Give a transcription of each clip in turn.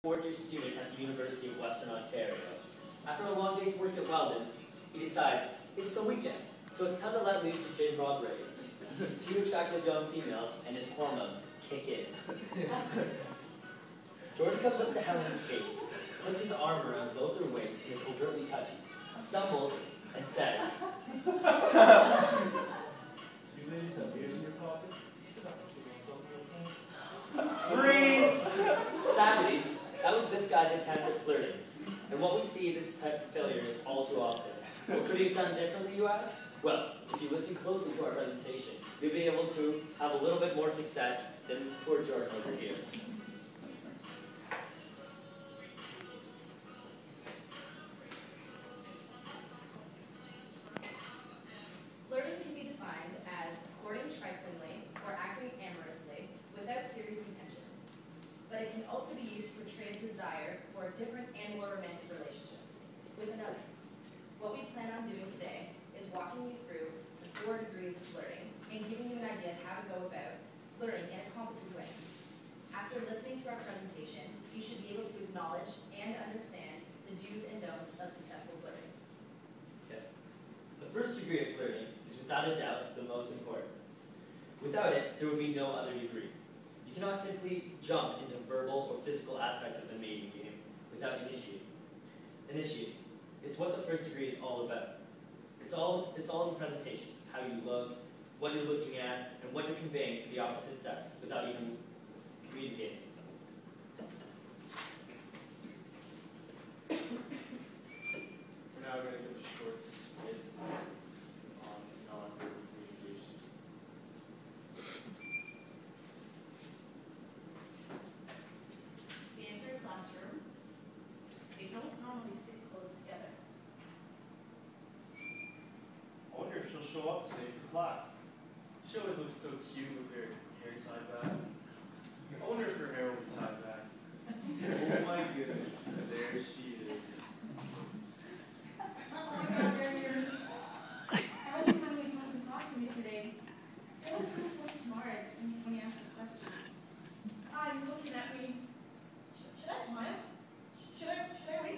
fourth-year student at the University of Western Ontario. After a long day's work at Weldon, he decides it's the weekend, so it's time to let loose at Jane Broadway's. He sees two attractive young females, and his hormones kick in. Jordan comes up to Helen and Kate, puts his arm around both their waists and is overtly touchy, stumbles, and says, "You laid some beers in your pockets? Freeze! Sadly, that was this guy's attempt at flirting. And what we see in this type of failure is all too often. What could he have done differently, you ask? Well, if you listen closely to our presentation, you'll be able to have a little bit more success than poor Jordan over here. Flirting can be defined as courting triflingly or acting amorously without serious intention. But it can also be used to portray a desire for a different and more romantic relationship with another. What we plan on doing today is walking you through the 4 degrees of flirting and giving you an idea of how to go about flirting in a competent way. After listening to our presentation, you should be able to acknowledge and understand the do's and don'ts of successful flirting. Okay. The first degree of flirting is without a doubt the most important. Without it, there would be no other degree. You cannot simply jump into verbal or physical aspects of the mating game without initiating. It's what the first degree is all about. It's all in the presentation, how you look, what you're looking at, and what you're conveying to the opposite sex without even communicating. We're now going to give a short skit on non-verbal communication. We enter a classroom. They don't normally sit close together. I wonder if she'll show up today for class. She always looks so cute with her hair tied back. I wonder if her hair will be tied back. Oh my goodness, there she is. Oh my God, there he is. I hope he finally comes and talks to me today. He always looks so smart when he asks questions. He's looking at me. Should I smile? Should I wink?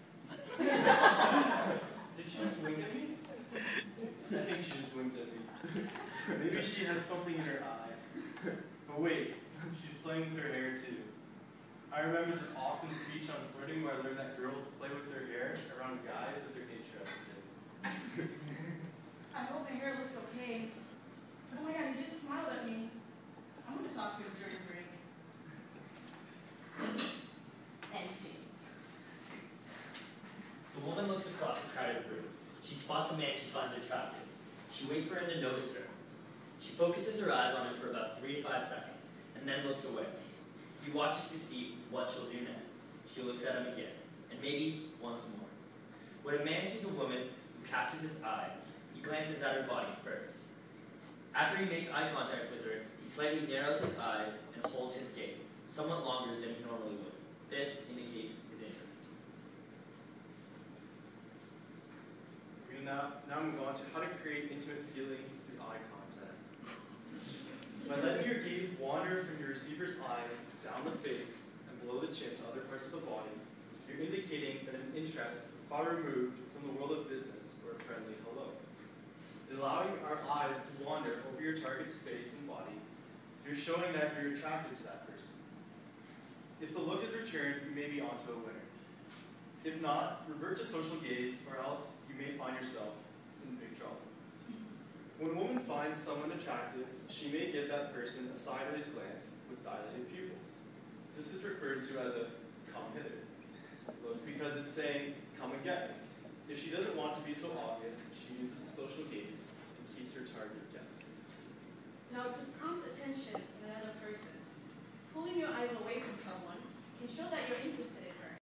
Did she just wink at me? I think she just winked at me. Maybe she has something in her eye. But wait, she's playing with her hair too. I remember this awesome speech on flirting where I learned that girls play with their hair around guys that they're interested in. I hope my hair looks okay. Oh my God, he just smiled at me. I'm going to talk to him during break. And see. The woman looks across the crowded room. She spots a man she finds attractive. She waits for him to notice her. She focuses her eyes on him for about 3 to 5 seconds, and then looks away. He watches to see what she'll do next. She looks at him again, and maybe once more. When a man sees a woman who catches his eye, he glances at her body first. After he makes eye contact with her, he slightly narrows his eyes and holds his gaze, somewhat longer than he normally would. This indicates his interest. We now move on to how to create intimate feelings through eye contact. By letting your gaze wander from your receiver's eyes down the face and below the chin to other parts of the body, you're indicating that an interest far removed from the world of business or a friendly hello. In allowing our eyes to wander over your target's face and body, you're showing that you're attracted to that person. If the look is returned, you may be onto a winner. If not, revert to social gaze, or else you may find yourself in big trouble. When a woman finds someone attractive, she may give that person a sideways glance with dilated pupils. This is referred to as a come hither look because it's saying, come and get me. If she doesn't want to be so obvious, she uses a social gaze and keeps her target guessing. Now, to prompt attention in another person, pulling your eyes away from someone can show that you're interested